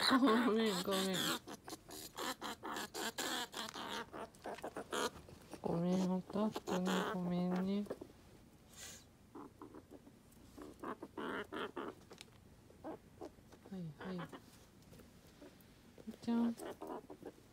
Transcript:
ごめんごめんごめん、ほんとあったね、ごめんね。はいはい。じゃん。